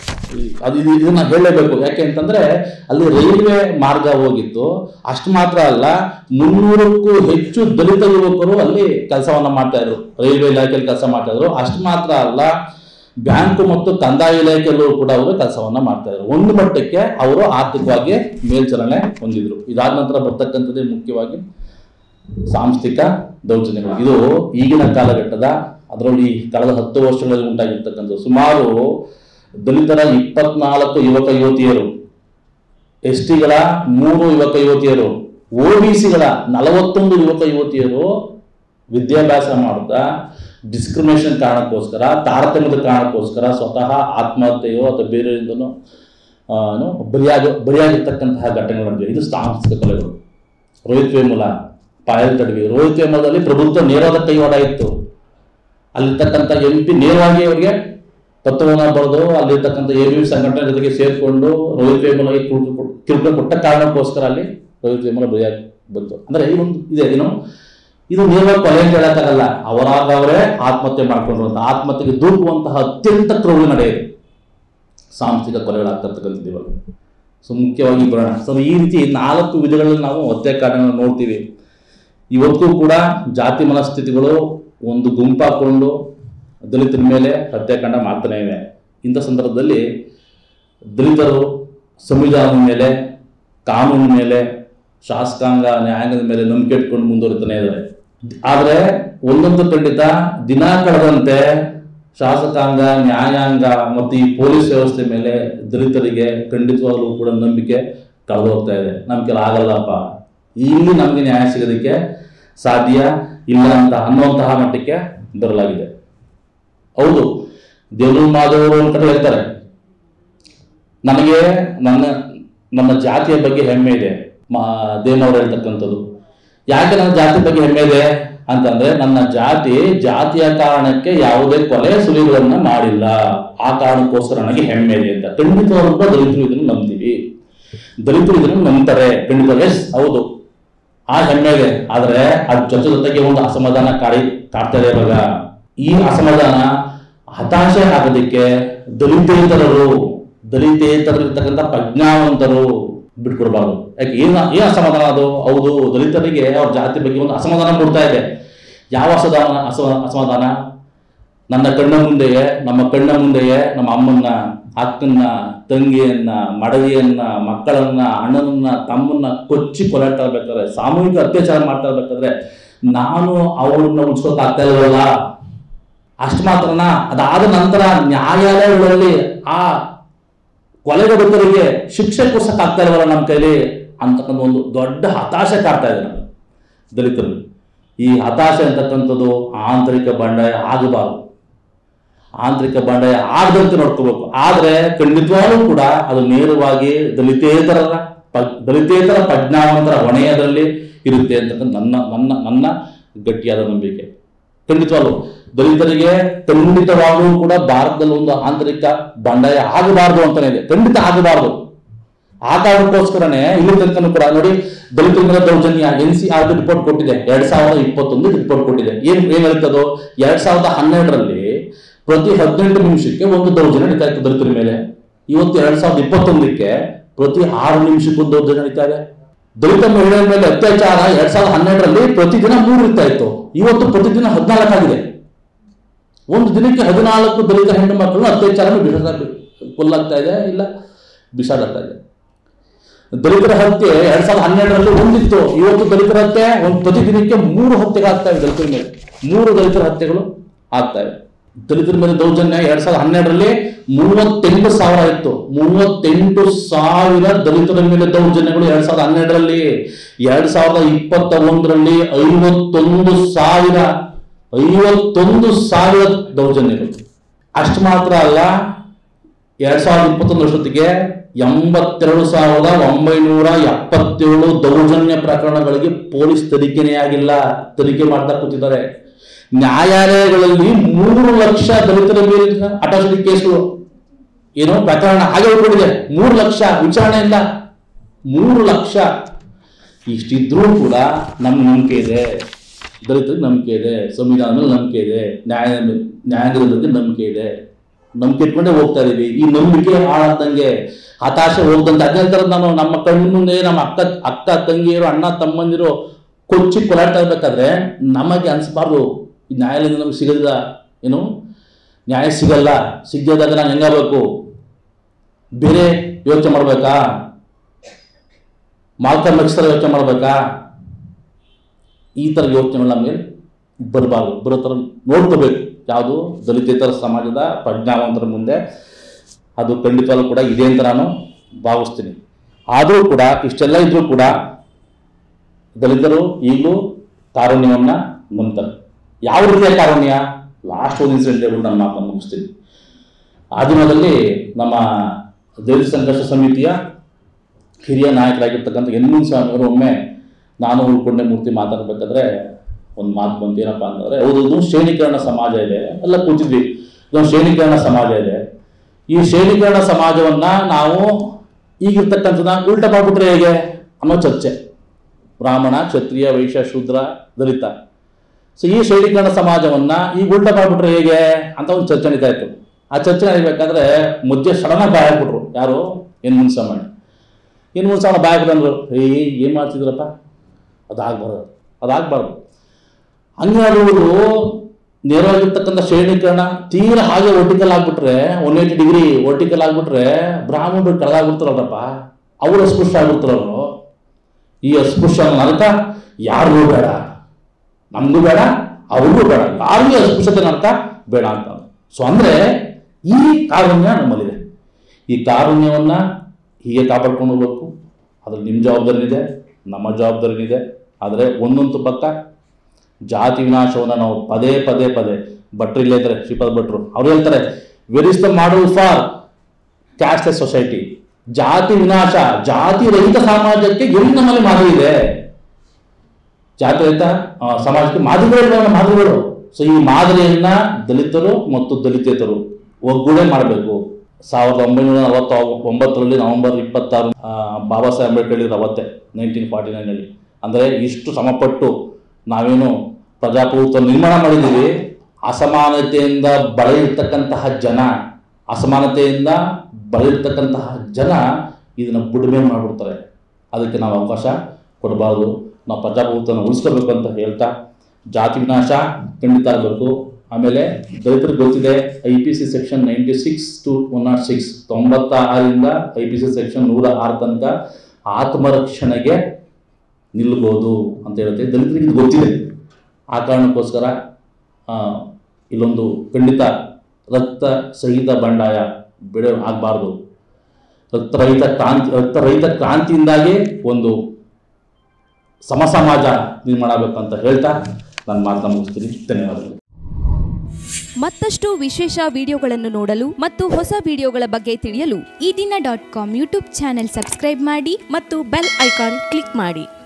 ಇದನ್ನ ಹೇಳಲೇಬೇಕು. ಯಾಕೆ ಅಂತಂದ್ರೆ ಅಲ್ಲಿ ರೈಲ್ವೆ ಮಾರ್ಗ ಹೋಗಿತ್ತು. ಅಷ್ಟು ಮಾತ್ರ ಅಲ್ಲ, 300ಕ್ಕೂ ಹೆಚ್ಚು ದಲಿತ ಯುವಕರು ಅಲ್ಲಿ ಕೆಲಸವನ್ನ ಮಾಡ್ತಾ ಇದ್ರು, ರೈಲ್ವೆ ಇಲಾಖೆಯಲ್ಲಿ ಕೆಲಸ ಮಾಡ್ತಾ ಇದ್ರು. ಅಷ್ಟು ಮಾತ್ರ ಅಲ್ಲ, ಬ್ಯಾಂಕು ಮತ್ತು ಕಂದಾಯ ಇಲಾಖೆಯಲ್ಲೂ ಕೂಡ ಅವರು ಕೆಲಸವನ್ನ ಮಾಡ್ತಾ ಇದ್ರು. ಒಂದು ಮಟ್ಟಕ್ಕೆ ಅವರು ಆರ್ಥಿಕವಾಗಿ ಮೇಲ್ಚಲನೆ ಹೊಂದಿದ್ರು. ಇದಾದ ನಂತರ ಬರ್ತಕ್ಕಂಥದ್ದೇ ಮುಖ್ಯವಾಗಿ ಸಾಂಸ್ಥಿಕ ದೌರ್ಜನ್ಯಗಳು. ಇದು ಈಗಿನ ಕಾಲಘಟ್ಟದ, ಅದರಲ್ಲಿ ಕಳೆದ 10 ವರ್ಷಗಳಲ್ಲಿ ಉಂಟಾಗಿರ್ತಕ್ಕಂಥ ಸುಮಾರು ದಲಿತರ 24 ಯುವಕ ಯುವತಿಯರು, STಗಳ 3 ಯುವಕ ಯುವತಿಯರು, OBCಗಳ 41 ಯುವಕ ಯುವತಿಯರು ವಿದ್ಯಾಭ್ಯಾಸ ಮಾಡುತ್ತಾ ಡಿಸ್ಕ್ರಿಮಿನೇಷನ್ ಕಾರಣಕ್ಕೋಸ್ಕರ, ತಾರತಮ್ಯದ ಕಾರಣಕ್ಕೋಸ್ಕರ ಸ್ವತಃ ಆತ್ಮಹತ್ಯೆಯೋ ಅಥವಾ ಬೇರೆಯಿಂದನೋ ಬಲಿಯಾಗಿರ್ತಕ್ಕಂತಹ ಘಟನೆಗಳು ನಡೆದಿವೆ. ಇದು ಸಾಂಸ್ಥಿಕ ಕೊಲೆಗಳು. ರೋಹಿತ್ ವೇಮುಲ, ಪಾಯಲ್ ತಡ್ವಿ. ರೋಹಿತ್ ವೇಮುಲದಲ್ಲಿ ಪ್ರಭುತ್ವ ನೇರವಾದ ಕೈವಾಡ ಇತ್ತು. ಅಲ್ಲಿರ್ತಕ್ಕಂಥ MP ನೇರವಾಗಿ ಅವರಿಗೆ ತತ್ವವನ್ನು ಬರೆದು ಅಲ್ಲಿರ್ತಕ್ಕಂಥ ABV ಸಂಘಟನೆ ಜೊತೆಗೆ ಸೇರಿಕೊಂಡು ರೋಹಿತ್ ವೇಮುಲಗೆ ಕಿರುಕುಳ ಕೊಟ್ಟ ಕಾರಣಕ್ಕೋಸ್ಕರ ಅಲ್ಲಿ ರೋಹಿತ್ ವೇಮುಲ ಬಲಿಯಾಗಿ ಬಂತು. ಅಂದ್ರೆ ಈ ಒಂದು ಇದೆ, ಇದು ನೇರವಾಗಿ ಕೊಲೆ ಅಂತ ಹೇಳಕ್ಕಾಗಲ್ಲ. ಅವರಾಗ ಅವರೇ ಆತ್ಮಹತ್ಯೆ ಮಾಡ್ಕೊಂಡಿರುವಂತಹ, ಆತ್ಮಹತ್ಯೆಗೆ ದೂಡುವಂತಹ ಅತ್ಯಂತ ಕ್ರೌರ್ಯ ನಡೆಯಿದೆ ಸಾಂಸ್ಥಿಕ ಕೊಲೆಗಳಾಗ್ತಕ್ಕಂಥದ್ದು ಇವಾಗ. ಸೊ ಮುಖ್ಯವಾಗಿ ಬರೋಣ. ಸೊ ಈ ರೀತಿ 4 ವಿಧಗಳಲ್ಲಿ ನಾವು ಹತ್ಯಾಕಾಂಡಗಳನ್ನು ನೋಡ್ತೀವಿ. ಇವತ್ತು ಕೂಡ ಜಾತಿ ಮನಸ್ಥಿತಿಗಳು ಒಂದು ಗುಂಪಾಕೊಂಡು ದಲಿತರ ಮೇಲೆ ಹತ್ಯಾಕಾಂಡ ಮಾಡ್ತಾನೆ ಇವೆ. ಇಂಥ ಸಂದರ್ಭದಲ್ಲಿ ದಲಿತರು ಸಂವಿಧಾನದ ಮೇಲೆ, ಕಾನೂನಿನ ಮೇಲೆ, ಶಾಸಕಾಂಗ ನ್ಯಾಯಾಂಗದ ಮೇಲೆ ನಂಬಿಕೆ ಇಟ್ಕೊಂಡು ಮುಂದುವರಿತಾನೆ ಇದ್ದಾರೆ. ಆದರೆ ಒಂದೊಂದು ಖಂಡಿತ ದಿನ ಕಳೆದಂತೆ ಶಾಸಕಾಂಗ, ನ್ಯಾಯಾಂಗ ಮತ್ತು ಈ ಪೊಲೀಸ್ ವ್ಯವಸ್ಥೆ ಮೇಲೆ ದಲಿತರಿಗೆ ಖಂಡಿತವಾಗ್ಲೂ ಕೂಡ ನಂಬಿಕೆ ಕಳೆದು ಹೋಗ್ತಾ ಇದೆ. ನಮ್ಗೆ ಆಗಲ್ಲಪ್ಪ, ಇಲ್ಲಿ ನಮಗೆ ನ್ಯಾಯ ಸಿಗೋದಕ್ಕೆ ಸಾಧ್ಯ ಇಲ್ಲ ಅಂತ ಅನ್ನುವಂತಹ ಮಟ್ಟಕ್ಕೆ ಬರಲಾಗಿದೆ. ಹೌದು, ದೇವೇಂದ್ರ ಮಾಧವ್ ಒಂದು ಕಡೆ ಹೇಳ್ತಾರೆ, ನನಗೆ ನನ್ನ ನನ್ನ ಜಾತಿಯ ಬಗ್ಗೆ ಹೆಮ್ಮೆ ಇದೆ. ದೇನವ್ರು ಹೇಳ್ತಕ್ಕಂಥದ್ದು ಯಾಕೆ ನನ್ನ ಜಾತಿ ಬಗ್ಗೆ ಹೆಮ್ಮೆ ಇದೆ ಅಂತಂದ್ರೆ, ನನ್ನ ಜಾತಿಯ ಕಾರಣಕ್ಕೆ ಯಾವುದೇ ಕೊಲೆ ಸುಲಿಗಳನ್ನ ಮಾಡಿಲ್ಲ, ಆ ಕಾರಣಕ್ಕೋಸ್ಕರ ನನಗೆ ಹೆಮ್ಮೆ ಇದೆ ಅಂತ. ಖಂಡಿತವಾಗ್ಲೂ ಕೂಡ ದಲಿತರು ಇದನ್ನು ನಂಬ್ತೀವಿ, ದಲಿತರು ಇದನ್ನು ನಂಬ್ತಾರೆ ಖಂಡಿತ. ಎಸ್, ಹೌದು, ಆ ಹೆಮ್ಮೆ ಇದೆ. ಆದ್ರೆ ಅದ್ರ ಜೊತೆಗೆ ಒಂದು ಅಸಮಾಧಾನ ಕಾಡ್ತಾ ಇದೆ ಇವಾಗ. ಈ ಅಸಮಾಧಾನ ಹತಾಶೆ ಆಗೋದಕ್ಕೆ ದಲಿತೇತರಲ್ಲಿರ್ತಕ್ಕಂಥ ಪ್ರಜ್ಞಾವಂತರು ಬಿಟ್ಕೊಡ್ಬಾರ್ದು. ಯಾಕೆ ಏನ್ ಅಸಮಾಧಾನ ಅದು? ಹೌದು, ದಲಿತರಿಗೆ ಅವ್ರ ಜಾತಿ ಬಗ್ಗೆ ಒಂದು ಅಸಮಾಧಾನ ಕೊಡ್ತಾ ಇದೆ. ಯಾವ ಅಸಮಾಧಾನ? ನಮ್ಮ ಕಣ್ಣ ಮುಂದೆಯೇ ನಮ್ಮ ಅಮ್ಮನ್ನ, ಅಕ್ಕನ್ನ, ತಂಗಿಯನ್ನ, ಮಡದಿಯನ್ನ, ಮಕ್ಕಳನ್ನ, ಅಣ್ಣನನ್ನ, ತಮ್ಮನ್ನ ಕೊಚ್ಚಿ ಕೊಲಾಡ್ತಾ ಇರ್ಬೇಕಾದ್ರೆ, ಸಾಮೂಹಿಕ ಅತ್ಯಾಚಾರ ಮಾಡ್ತಾ ಇರ್ಬೇಕಾದ್ರೆ ನಾನು ಅವ್ರನ್ನ ಉಳಿಸ್ಕೊಳ್ತಾ ಇಲ್ವಲ್ಲ. ಅಷ್ಟು ಮಾತ್ರನ? ಅದಾದ ನಂತರ ನ್ಯಾಯಾಲಯಗಳಲ್ಲಿ ಆ ಕೊಲೆಗಡುಕರಿಗೆ ಶಿಕ್ಷೆ ಕೊಡ್ಸಕ್ಕಾಗ್ತಾ ಇಲ್ವಲ್ಲ ನಮ್ಮ ಕೈಲಿ ಅಂತಕ್ಕಂಥ ಒಂದು ದೊಡ್ಡ ಹತಾಶೆ ಕಾಡ್ತಾ ಇದೆ ನಮಗೆ ದಲಿತರಲ್ಲಿ. ಈ ಹತಾಶೆ ಅಂತಕ್ಕಂಥದ್ದು ಆಂತರಿಕ ಬಂಡಾಯ ಆಗಬಾರದು. ಆಂತರಿಕ ಬಂಡಾಯ ಆಗದಂತೆ ನೋಡ್ಕೋಬೇಕು. ಆದ್ರೆ ಖಂಡಿತವಾಗ್ಲೂ ಕೂಡ ಅದು ನೇರವಾಗಿ ದಲಿತೇತರ ಪ್ರಜ್ಞಾವಂತರ ಹೊಣೆಯದಲ್ಲಿ ಇರುತ್ತೆ ಅಂತಕ್ಕಂಥ ನನ್ನ ಗಟ್ಟಿಯಾದ ನಂಬಿಕೆ. ಖಂಡಿತವಾಗ್ಲೂ ದಲಿತರಿಗೆ ಖಂಡಿತವಾಗ್ಲೂ ಕೂಡ ಭಾರತದಲ್ಲಿ ಒಂದು ಆಂತರಿಕ ಬಂಡಾಯ ಆಗಬಾರ್ದು ಅಂತಾನೆ ಇದೆ. ಖಂಡಿತ ಆಗಬಾರ್ದು. ಆ ಕಾರಣಕ್ಕೋಸ್ಕರನೇ ಇಲ್ಲಿ ತನಕ ಕೂಡ ನೋಡಿ, ದಲಿತರ ಮೇಲೆ ದೌರ್ಜನ್ಯ NCRB ರಿಪೋರ್ಟ್ ಕೊಟ್ಟಿದೆ, 2021 ರಿಪೋರ್ಟ್ ಕೊಟ್ಟಿದೆ. ಏನ್ ಹೇಳ್ತದೋ, 2012ರಲ್ಲಿ ಪ್ರತಿ 18 ನಿಮಿಷಕ್ಕೆ ಒಂದು ದೌರ್ಜನ್ಯ ನಡೀತಾ ಇತ್ತು ದಲಿತರ ಮೇಲೆ. ಇವತ್ತು 2021ಕ್ಕೆ ಪ್ರತಿ 6 ನಿಮಿಷಕ್ಕೊಂದು ದೌರ್ಜನ್ಯ ನಡೀತಾ ಇದೆ. ದಲಿತ ಮಹಿಳೆಯರ ಮೇಲೆ ಅತ್ಯಾಚಾರ 2012ರಲ್ಲಿ ಪ್ರತಿದಿನ 3 ಇರ್ತಾ ಇತ್ತು, ಇವತ್ತು ಪ್ರತಿದಿನ 14 ಆಗಿದೆ. ಒಂದು ದಿನಕ್ಕೆ 14 ದಲಿತ ಹೆಣ್ಣು ಮಕ್ಕಳನ್ನು ಅತ್ಯಾಚಾರ ಕೊಲ್ಲಾಗ್ತಾ ಇದೆ, ಇಲ್ಲ ಬಿಸಾಡಾಗ್ತಾ ಇದೆ. ದಲಿತರ ಹತ್ಯೆ 2012ರಲ್ಲಿ ಒಂದಿತ್ತು, ಇವತ್ತು ದಲಿತರ ಹತ್ಯೆ ಪ್ರತಿದಿನಕ್ಕೆ 3 ಹತ್ಯೆಗಳಾಗ್ತವೆ ದಲಿತರ ಮೇಲೆ. 3 ದಲಿತರ ಹತ್ಯೆಗಳು ಆಗ್ತವೆ. ದಲಿತರ ಮೇಲೆ ದೌರ್ಜನ್ಯ 2012ರಲ್ಲಿ 38,000 ಇತ್ತು. 38,000 ದಲಿತರ ಮೇಲೆ ದೌರ್ಜನ್ಯಗಳು 2012ರಲ್ಲಿ. 2021ರಲ್ಲಿ 51,000 ದೌರ್ಜನ್ಯಗಳು. ಅಷ್ಟು ಮಾತ್ರ ಅಲ್ಲ, 2021 ವರ್ಷಕ್ಕೆ 82,977 ದೌರ್ಜನ್ಯ ಪ್ರಕರಣಗಳಿಗೆ ಪೊಲೀಸ್ ತನಿಖೆನೇ ಆಗಿಲ್ಲ, ತನಿಖೆ ಮಾಡ್ತಾ ಕೂತಿದ್ದಾರೆ. ನ್ಯಾಯಾಲಯಗಳಲ್ಲಿ 3 ಲಕ್ಷ ದಲಿತರ ಮೇಲೆ ಅಟ್ರಾಸಿಟಿ ಕೇಸ್ಗಳು ಪ್ರಕರಣ ಹಾಗೆ ಉಳ್ಕೊಂಡಿದೆ. 3 ಲಕ್ಷ ವಿಚಾರಣೆ ಇಲ್ಲ. 3 ಲಕ್ಷ. ಇಷ್ಟಿದ್ರೂ ಕೂಡ ನಮ್ಗೆ ನಂಬಿಕೆ ಇದೆ, ದಲಿತರಿಗೆ ನಂಬಿಕೆ ಇದೆ, ಸಂವಿಧಾನದ ಮೇಲೆ ನಂಬಿಕೆ ಇದೆ, ನ್ಯಾಯಾಂಗದ ಬಗ್ಗೆ ನಂಬಿಕೆ ಇದೆ. ನಂಬಿಕೆ ಇಟ್ಕೊಂಡೇ ಹೋಗ್ತಾ ಇದೀವಿ. ಈ ನಂಬಿಕೆ ಹಾಳಾದಂಗೆ, ಹತಾಶೆ ಹೋಗ್ದಂತೆ. ಅದೇ ನಾನು ನಮ್ಮ ಕಣ್ಣು ಮುಂದೆ ನಮ್ಮ ಅಕ್ಕ ತಂಗಿಯರು, ಅಣ್ಣ ತಮ್ಮಂದಿರು ಕೊಚ್ಚಿ ಕೊಲಾಡ್ತಾ ಇರ್ಬೇಕಾದ್ರೆ ನಮಗೆ ಅನ್ಸ್ಬಾರ್ದು ಈ ನ್ಯಾಯಾಲಯದಿಂದ ನಮ್ಗೆ ಸಿಗಲ್ಲ, ನ್ಯಾಯ ಸಿಗಲ್ಲ, ಸಿಗದಾಗ ನಾನು ಹೆಂಗಾಗಬೇಕು, ಬೇರೆ ಯೋಚನೆ ಮಾಡ್ಬೇಕಾ, ಮಾಲ್ಕಮ್ ಎಕ್ಸ್ ಯೋಚನೆ ಮಾಡ್ಬೇಕಾ? ಈ ಥರ ಯೋಚನೆಗಳು ನಮಗೆ ಬರಬಾರ್ದು. ಬರೋ ಥರ ನೋಡ್ಕೋಬೇಕು. ಯಾವುದು ದಲಿತೇತರ ಸಮಾಜದ ಪ್ರಜ್ಞಾವಂತರ ಮುಂದೆ ಅದು ಖಂಡಿತವಾಗ್ಲೂ ಕೂಡ ಇದೆ ಅಂತ ನಾನು ಭಾವಿಸ್ತೀನಿ. ಆದರೂ ಕೂಡ ಇಷ್ಟೆಲ್ಲ ಇದ್ರೂ ಕೂಡ ದಲಿತರು ಈಗಲೂ ಕಾರುಣ್ಯವನ್ನು ನಂಬ್ತಾರೆ. ಯಾವ ರೀತಿಯ ಕಾರುಣ್ಯ? ಲಾಸ್ಟ್ ಒಂದು ಇನ್ಸಿಡೆಂಟ್ ಹೇಳ್ಬಿಟ್ಟು ನಾನು ಮಾತನ್ನು ಮುಗಿಸ್ತೀನಿ. ಆದಿಮದಲ್ಲಿ ನಮ್ಮ ದಲಿತ ಸಂಘರ್ಷ ಸಮಿತಿಯ ಹಿರಿಯ ನಾಯಕರಾಗಿರ್ತಕ್ಕಂಥ ಎನ್ ಮುನಿಸ್ವಾಮಿಯವರು ಒಮ್ಮೆ ನಾನು ಉಳ್ಕೊಂಡೆ ಮೂರ್ತಿ ಮಾತಾಡಬೇಕಾದ್ರೆ ಒಂದು ಮಾತು ಬಂತು. ಏನಪ್ಪ ಅಂತಂದರೆ, ಹೌದು ಶ್ರೇಣೀಕರಣ ಸಮಾಜ ಇದೆ, ಎಲ್ಲ ಕೂತಿದ್ವಿ, ಇದೊಂದು ಶ್ರೇಣೀಕರಣ ಸಮಾಜ ಇದೆ. ಈ ಶ್ರೇಣೀಕರಣ ಸಮಾಜವನ್ನ ನಾವು ಈಗಿರ್ತಕ್ಕಂಥದ್ದು ಉಲ್ಟ ಮಾಡ್ಬಿಟ್ರೆ ಹೇಗೆ ಅನ್ನೋ ಚರ್ಚೆ. ಬ್ರಾಹ್ಮಣ, ಕ್ಷತ್ರಿಯ, ವೈಶ್ಯ, ಶೂದ್ರ, ದಲಿತ. ಸೊ ಈ ಶ್ರೇಣೀಕರಣ ಸಮಾಜವನ್ನ ಈಗ ಉಲ್ಟ ಮಾಡ್ಬಿಟ್ರೆ ಹೇಗೆ ಅಂತ ಒಂದು ಚರ್ಚೆ ನಡೀತಾ ಇತ್ತು. ಆ ಚರ್ಚೆ ನಡೀಬೇಕಾದ್ರೆ ಮಧ್ಯೆ ಸಡನ್ ಬಾಯ್ ಹಾಕ್ಬಿಟ್ರು. ಯಾರು? ಎನ್ ಮುನಿಸ್ವಾಮಿ ಬಾಯ್ ಹಾಕಿದ್ರು. ಏನ್ ಮಾಡ್ತಿದ್ರಪ್ಪ, ಅದಾಗಬಾರ್ದು. ಹಂಗಾಗುವುದು ನೇರವಾಗಿರ್ತಕ್ಕಂಥ ಶ್ರೇಣೀಕರಣ ತೀರಾ ಹಾಗೆ ವರ್ಟಿಕಲ್ ಆಗ್ಬಿಟ್ರೆ, 180 ಡಿಗ್ರಿ ವರ್ಟಿಕಲ್ ಆಗ್ಬಿಟ್ರೆ ಬ್ರಾಹ್ಮಣರು ಕೆಳಗಾಗ್ಬಿಡ್ತಾರಲ್ಲಪ್ಪ, ಅವರು ಅಸ್ಪೃಶ್ಯ ಆಗ್ಬಿಡ್ತಾರವರು. ಈ ಅಸ್ಪೃಶ್ಯ ನರಕ ಯಾರಿಗೂ ಬೇಡ, ನಮಗೂ ಬೇಡ, ಅವ್ರಿಗೂ ಬೇಡ, ಯಾರಿಗೂ ಅಸ್ಪೃಶ್ಯತೆ ನರಕ ಬೇಡ ಅಂತ. ಸೊ ಅಂದ್ರೆ ಈ ಕಾರುಣ್ಯ ನಮ್ಮಲ್ಲಿದೆ. ಈ ಕಾರುಣ್ಯವನ್ನ ಹೀಗೆ ಕಾಪಾಡ್ಕೊಂಡು ಹೋಗ್ಬೇಕು. ಅದ್ರಲ್ಲಿ ನಿಮ್ಮ ಜವಾಬ್ದಾರಿನಿದೆ, ನಮ್ಮ ಜವಾಬ್ದಾರಿನಿದೆ. ಆದರೆ ಒಂದೊಂದು ಪಕ್ಕ ಜಾತಿ ವಿನಾಶವನ್ನು ನಾವು ಪದೇ ಭಟ್ರು ಇಲ್ಲೇ ಇದ್ದಾರೆ, ಶ್ರೀಪಾದ್ ಭಟ್ರು, ಅವ್ರು ಹೇಳ್ತಾರೆ, where is the model for casteless society, ಜಾತಿ ವಿನಾಶ, ಜಾತಿ ರಹಿತ ಸಮಾಜಕ್ಕೆ ಎಲ್ಲಿ ನಮ್ಮಲ್ಲಿ ಮಾದರಿ ಇದೆ? ಜಾತಿ ರಹಿತ ಸಮಾಜಕ್ಕೆ ಮಾದರಿಗಳು. ಸೊ ಈ ಮಾದರಿಯನ್ನ ದಲಿತರು ಮತ್ತು ದಲಿತೇತರು ಒಗ್ಗೂಡೆ ಮಾಡಬೇಕು. 1949 ನವೆಂಬರ್ 26 ಬಾಬಾ ಸಾಹೇಬ್ ಅಂಬೇಡ್ಕರ್ ಹೇಳಿದ್ರು ಅವತ್ತೇ 1949 ಅಂದರೆ ಇಷ್ಟು ಶ್ರಮಪಟ್ಟು ನಾವೇನು ಪ್ರಜಾಪ್ರಭುತ್ವ ನಿರ್ಮಾಣ ಮಾಡಿದ್ದೀವಿ, ಅಸಮಾನತೆಯಿಂದ ಬಳಲಿರ್ತಕ್ಕಂತಹ ಜನ ಇದನ್ನು ಬುಡಮೆ ಮಾಡಿಬಿಡ್ತಾರೆ. ಅದಕ್ಕೆ ನಾವು ಅವಕಾಶ ಕೊಡಬಾರ್ದು. ನಾವು ಪ್ರಜಾಪ್ರಭುತ್ವನ ಉಳಿಸ್ಕೋಬೇಕು ಅಂತ ಹೇಳ್ತಾ, ಜಾತಿ ವಿನಾಶ ಖಂಡಿತ ಆಗಬೇಕು. ಆಮೇಲೆ ದಲಿತರಿಗೆ ಗೊತ್ತಿದೆ IPC ಸೆಕ್ಷನ್ 96 to 106, 96ರಿಂದ IPC ಸೆಕ್ಷನ್ 106 ತನಕ ಆತ್ಮರಕ್ಷಣೆಗೆ ನಿಲ್ಲಬಹುದು ಅಂತ ಹೇಳುತ್ತೆ. ದಲಿತರಿಗೆ ಇದು ಗೊತ್ತಿದೆ. ಆ ಕಾರಣಕ್ಕೋಸ್ಕರ ಇಲ್ಲೊಂದು ಖಂಡಿತ ರಕ್ತ ಸಹಿತ ಬಂಡಾಯ ಆಗಬಾರ್ದು. ರಕ್ತರಹಿತ ಕ್ರಾಂತಿಯಿಂದಾಗಿ ಒಂದು ಸಮಾಜ ನಿರ್ಮಾಣ ಆಗಬೇಕಂತ ಹೇಳ್ತಾ ನಾನು ಮಾತನ್ನ ಮುಗಿಸ್ತೀನಿ. ಧನ್ಯವಾದಗಳು. ಮತ್ತಷ್ಟು ವಿಶೇಷ ವಿಡಿಯೋಗಳನ್ನು ನೋಡಲು ಮತ್ತು ಹೊಸ ವಿಡಿಯೋಗಳ ಬಗ್ಗೆ ತಿಳಿಯಲು eDina.com ಯೂಟ್ಯೂಬ್ ಚಾನೆಲ್ ಸಬ್ಸ್ಕ್ರೈಬ್ ಮಾಡಿ ಮತ್ತು ಬೆಲ್ ಐಕಾನ್ ಕ್ಲಿಕ್ ಮಾಡಿ.